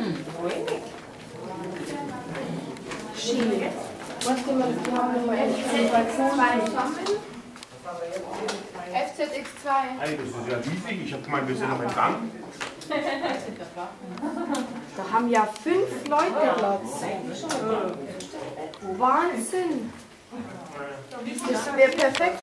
Schön. Was nehmen wir? Wir haben Nummer 11 zum Balkon. FZX2. Hey, das ist ja riesig. Ich habe gemeint, wir sind noch im Gang. Da haben ja 5 Leute Platz. Wahnsinn. Das wäre perfekt.